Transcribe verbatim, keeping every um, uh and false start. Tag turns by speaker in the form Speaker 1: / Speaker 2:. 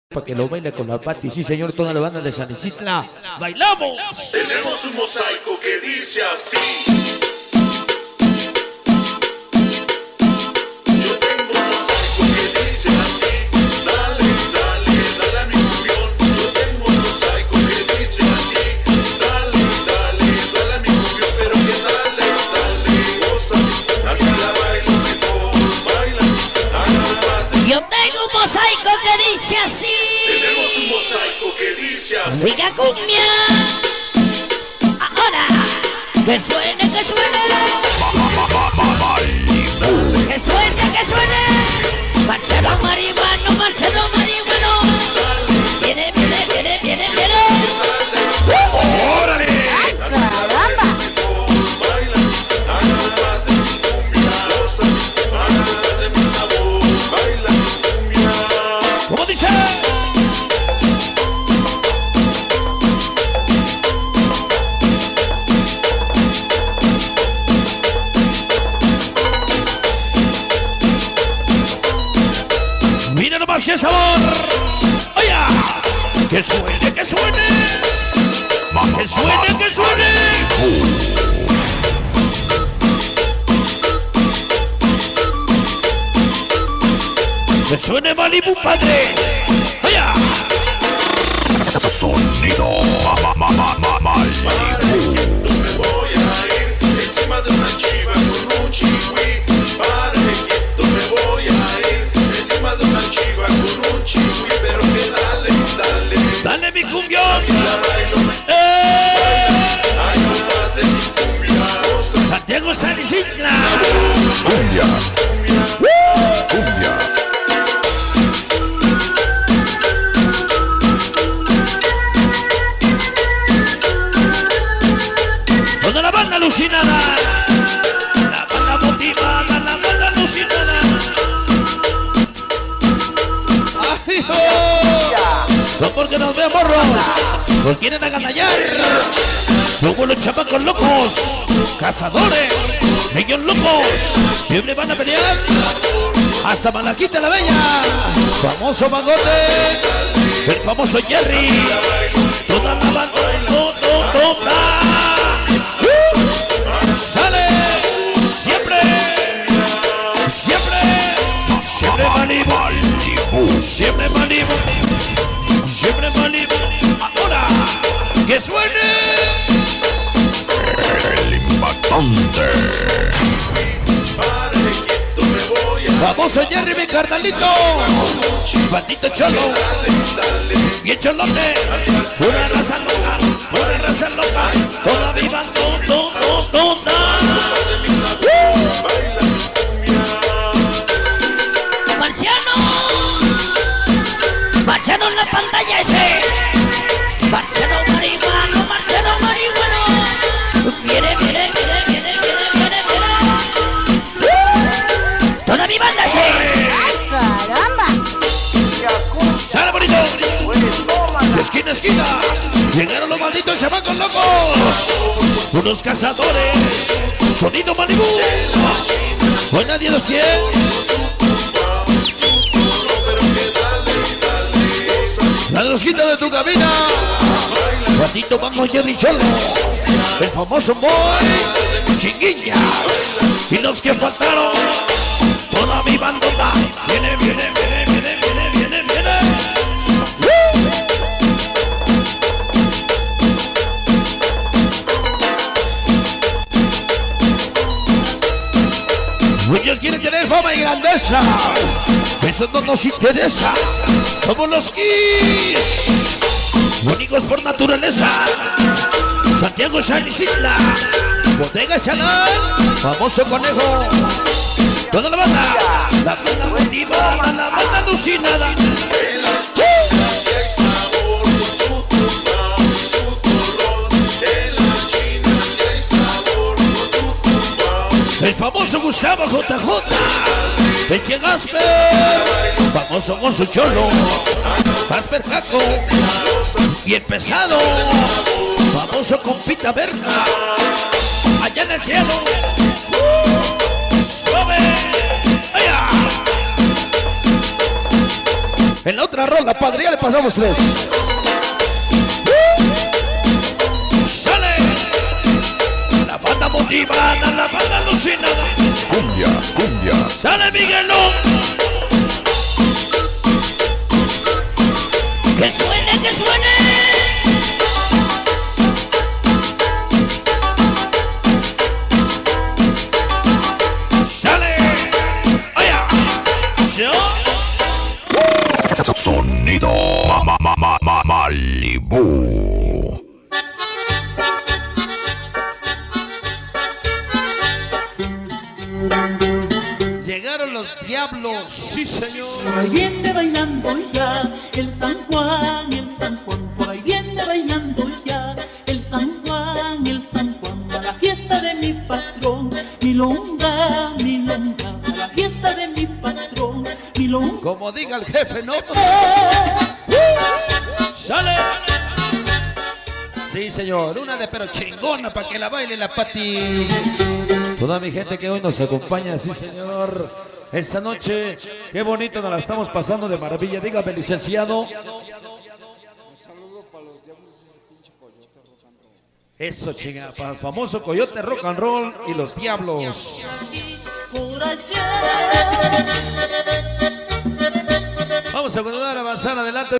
Speaker 1: para que lo baile con la Pati. Sí, señor, toda la banda de San Isidro. ¡Bailamos!
Speaker 2: Tenemos un mosaico que dice así. Yo tengo un mosaico que dice así. Dale, dale, dale a mi cumbión. Yo tengo un mosaico que dice así. Dale, dale, dale a mi cumbión. Pero que dale, dale, goza. Así la bailo mejor, baila. Haga más.
Speaker 3: Yo tengo un mosaico que dice así.
Speaker 2: Tenemos un mosaico que dice así.
Speaker 3: Rica cumbia. Ahora, que suene, que suene. Que suene, que suene. Marcelo marihuano, Marcelo marihuano. Viene, viene, viene, viene, viene.
Speaker 1: ¡Órale!
Speaker 3: ¡Caramba!
Speaker 1: ¿Cómo dice? Mira nomás qué sabor. ¡Oye! ¡Que suene, que suene! ¡Que suene, que suene! ¡Que suene Malibu, padre! ¡Oye!
Speaker 4: Sonido ma, ma, ma, ma, Malibu.
Speaker 2: Me voy a ir encima de una chiva con un chihui. Para Egipto me voy a ir encima de una chiva con un chihui. Pero que dale, dale,
Speaker 1: ¡Dale mi cumbión!
Speaker 2: así la bailo.
Speaker 1: ¡Eh!
Speaker 2: Hay más de mi cumbia.
Speaker 1: Santiago San Isidro.
Speaker 4: Cumbia. Cumbia.
Speaker 1: Toda la banda alucinada. La banda motivada, la banda alucinada. ¡Ay, oh! No porque nos vean morros, nos quieren aganallar. Somos los chamacos locos, cazadores, ellos locos. Siempre van a pelear hasta Malaquita la Bella. Famoso Magote, el famoso Jerry. Toda la banda, to, to, toda. Sale siempre, siempre, siempre Malibu, siempre Malibu, siempre Malibu. Ahora que suene
Speaker 4: El impactante.
Speaker 2: Para Egipto me voy a ir.
Speaker 1: famoso Jerry, mi carnalito, bandito cholo, y el cholote, una raza loca, una raza loca, toda mi banda, to, to, toda.
Speaker 3: Marciano. Marciano en la pantalla ese. Marciano marihuano, Marciano marihuano. Viene, viene, viene, viene, viene, viene, viene. Toda mi banda ese. ¡Caramba!
Speaker 1: ¡Sale bonito! De esquina a esquina llegaron los malditos chamacos locos, unos cazadores, sonido Malibu. Hoy nadie los quiere. La rosquita de tu cabina. Juanito Mango Jerry Cholo, el famoso boy Chinguilla, y los que faltaron, toda mi bandota. Viene, viene, viene, viene, viene, viene, viene. Muchos quieren tener fama y grandeza. Eso no nos interesa. Somos los Kiss, únicos por naturaleza. Santiago San Isidro, Bodega Salán, famoso conejo. Toda la banda, la banda motivada, la banda alucinada.
Speaker 2: En la China si hay sabor con su tumbao y su turrón. En la China si hay sabor con su tumbao.
Speaker 1: El famoso Gustavo J J, Peche Gasper, famoso con su cholo, Gasper Jaco, y el pesado, famoso con Pita Verga, allá en el cielo. ¡Suave! ¡Allá! En la otra ronda, padre, ya le pasamos tres. ¡Sale! La banda motivada, la banda alucinada.
Speaker 4: Cumbia, cumbia.
Speaker 1: ¡Sale, Miguelón!
Speaker 3: Que suene, que suene.
Speaker 1: ¡Sale! ¡Oya! ¡Yo!
Speaker 4: Sonido ma, ma, ma, ma, Malibu.
Speaker 1: Llegaron los diablos, sí señor.
Speaker 5: Por ahí viene bailando ya el San Juan, el San Juan. Por ahí viene bailando ya el San Juan, el San Juan. A la fiesta de mi patrón, milonga, milonga. A la fiesta de mi patrón, milonga.
Speaker 1: Como diga el jefe, ¿no? ¡Sale! Sí señor, una de pero chingona para que la baile la Pati. Toda mi gente que hoy nos acompaña, sí señor. Esta noche, qué bonito nos la estamos pasando de maravilla. Dígame, licenciado. Eso, chinga, para el famoso Coyote Rock and Roll y los Diablos.
Speaker 5: Por allá.
Speaker 1: Vamos a continuar, avanzar adelante.